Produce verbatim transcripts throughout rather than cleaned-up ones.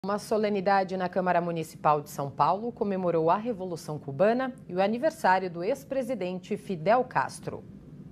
Uma solenidade na Câmara Municipal de São Paulo comemorou a Revolução Cubana e o aniversário do ex-presidente Fidel Castro.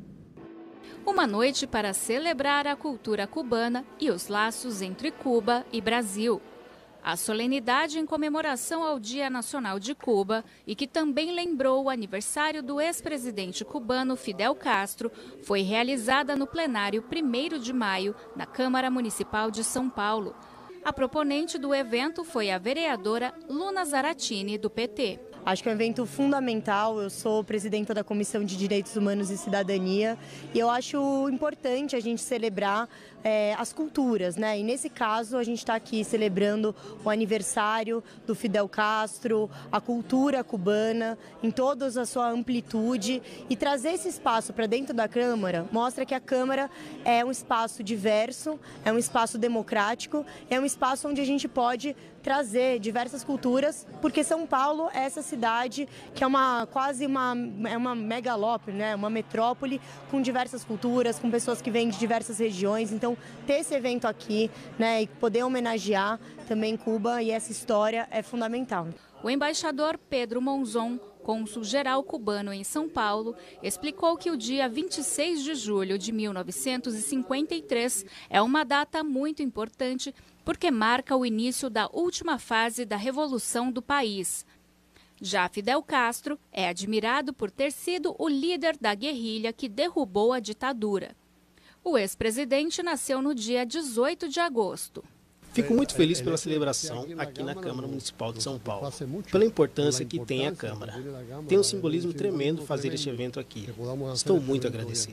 Uma noite para celebrar a cultura cubana e os laços entre Cuba e Brasil. A solenidade em comemoração ao Dia Nacional de Cuba e que também lembrou o aniversário do ex-presidente cubano Fidel Castro foi realizada no plenário primeiro de maio, na Câmara Municipal de São Paulo. A proponente do evento foi a vereadora Luna Zaratini, do P T. Acho que é um evento fundamental. Eu sou presidenta da Comissão de Direitos Humanos e Cidadania e eu acho importante a gente celebrar é, as culturas, né? E nesse caso a gente está aqui celebrando o aniversário do Fidel Castro, a cultura cubana em toda a sua amplitude, e trazer esse espaço para dentro da Câmara mostra que a Câmara é um espaço diverso, é um espaço democrático, é um espaço onde a gente pode trazer diversas culturas, porque São Paulo é essa cidade que é uma quase uma, é uma megalópole, né? Uma metrópole com diversas culturas, com pessoas que vêm de diversas regiões. Então, ter esse evento aqui, né, e poder homenagear também Cuba e essa história é fundamental. O embaixador Pedro Monzon, cônsul-geral cubano em São Paulo, explicou que o dia vinte e seis de julho de mil novecentos e cinquenta e três é uma data muito importante porque marca o início da última fase da revolução do país. Já Fidel Castro é admirado por ter sido o líder da guerrilha que derrubou a ditadura. O ex-presidente nasceu no dia dezoito de agosto. Fico muito feliz pela celebração aqui na Câmara Municipal de São Paulo, pela importância que tem a Câmara. Tem um simbolismo tremendo fazer este evento aqui. Estou muito agradecido.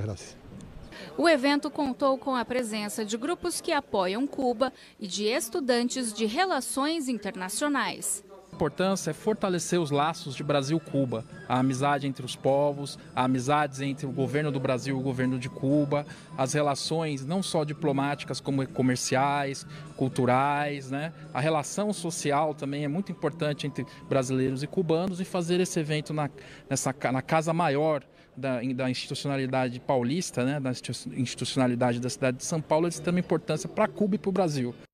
O evento contou com a presença de grupos que apoiam Cuba e de estudantes de relações internacionais. A importância é fortalecer os laços de Brasil-Cuba, a amizade entre os povos, a amizades entre o governo do Brasil e o governo de Cuba, as relações não só diplomáticas como comerciais, culturais, né? A relação social também é muito importante entre brasileiros e cubanos, e fazer esse evento na, nessa, na casa maior da, da institucionalidade paulista, né? Da institucionalidade da cidade de São Paulo, é de extrema importância para Cuba e para o Brasil.